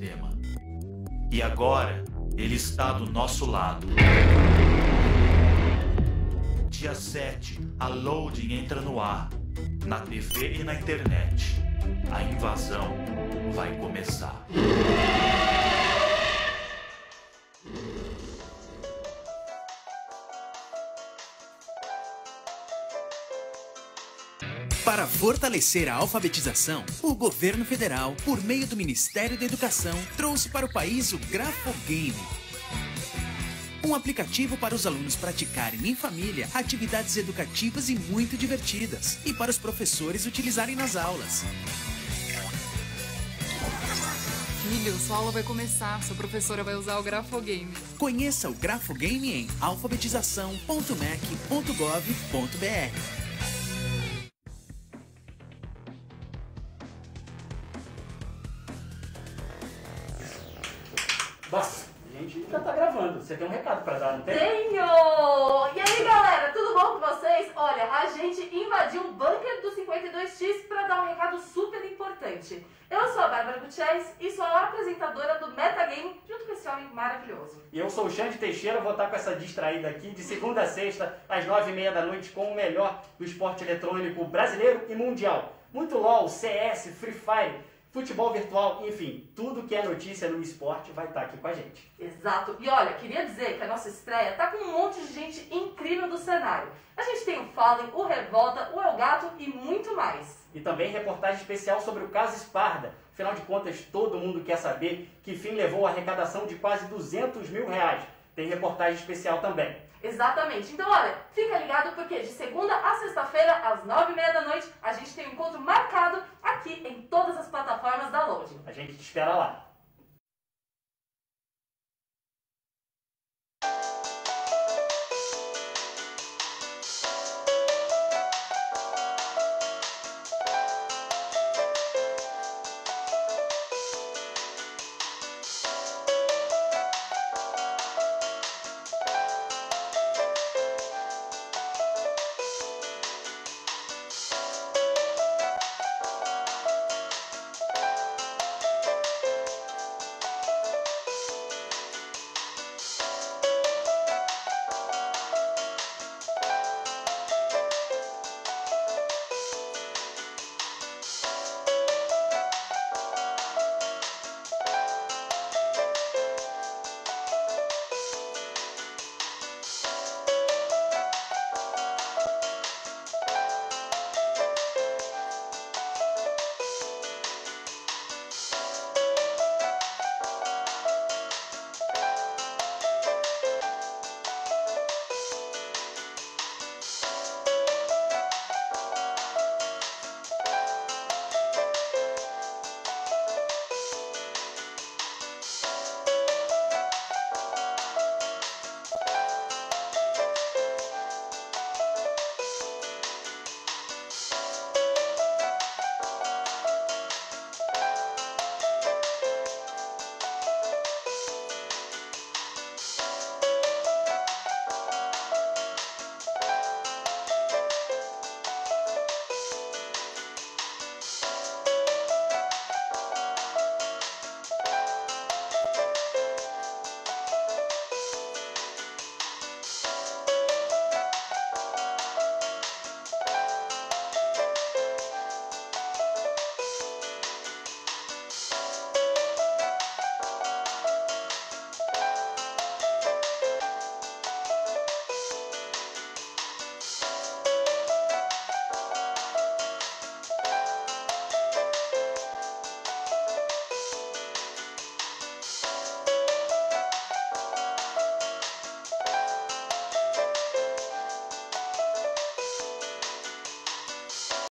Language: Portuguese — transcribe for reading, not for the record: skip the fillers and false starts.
cinema. E agora, ele está do nosso lado. Dia 7, a Loading entra no ar, na TV e na internet. A invasão vai começar. Para fortalecer a alfabetização, o governo federal, por meio do Ministério da Educação, trouxe para o país o Grafogame. Um aplicativo para os alunos praticarem em família atividades educativas e muito divertidas, e para os professores utilizarem nas aulas. Filho, sua aula vai começar. Sua professora vai usar o Grafogame. Conheça o Grafogame em alfabetização.mec.gov.br. Basta, a gente já tá gravando. Você tem um recado pra dar, não tem? Tenho! E aí, galera, tudo bom com vocês? Olha, a gente invadiu o bunker do 52X pra dar um recado super importante. Eu sou a Bárbara Gutierrez e sou a apresentadora do Metagame, junto com esse homem maravilhoso. E eu sou o Xande Teixeira, vou estar com essa distraída aqui de segunda a sexta, às 9h30 da noite, com o melhor do esporte eletrônico brasileiro e mundial. Muito LOL, CS, Free Fire, futebol virtual, enfim, tudo que é notícia no esporte vai estar aqui com a gente. Exato. E olha, queria dizer que a nossa estreia tá com um monte de gente incrível do cenário. A gente tem o Fallen, o Revolta, o Elgato e muito mais. E também reportagem especial sobre o caso Sparda. Afinal de contas, todo mundo quer saber que fim levou a arrecadação de quase R$200 mil. Tem reportagem especial também. Exatamente. Então, olha, fica ligado porque de segunda a sexta-feira, às 9h30 da noite, a gente tem um encontro marcado aqui em todas as plataformas da Loading. A gente te espera lá.